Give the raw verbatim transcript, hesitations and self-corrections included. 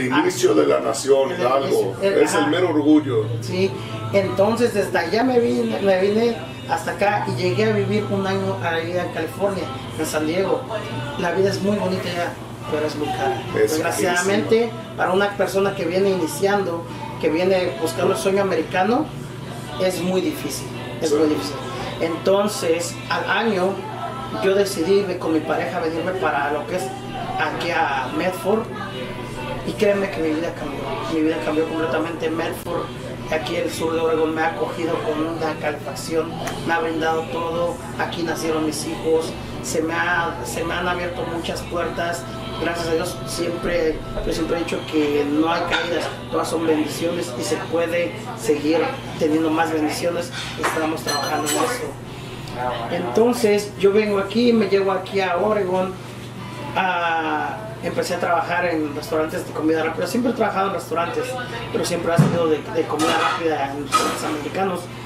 inicio ah, de la nación, el Hidalgo, inicio, el, es ajá. el mero orgullo. Sí, entonces desde allá me vine, me vine hasta acá y llegué a vivir un año allá en California, en San Diego. La vida es muy bonita allá, pero es muy cara. Es Desgraciadamente, carísima. para una persona que viene iniciando, que viene buscando el sueño americano, es muy difícil, es Sí. muy difícil. Entonces, al año, yo decidí con mi pareja venirme para lo que es aquí a Medford, y créeme que mi vida cambió, mi vida cambió completamente. Medford, aquí el sur de Oregón, me ha acogido con una calefacción, me ha brindado todo, aquí nacieron mis hijos, se me, ha, se me han abierto muchas puertas, gracias a Dios. Siempre, yo siempre he dicho que no hay caídas, todas son bendiciones y se puede seguir teniendo más bendiciones, estamos trabajando en eso. Entonces yo vengo aquí, me llevo aquí a Oregón, a, empecé a trabajar en restaurantes de comida rápida. Siempre he trabajado en restaurantes, pero siempre ha sido de, de comida rápida en restaurantes americanos.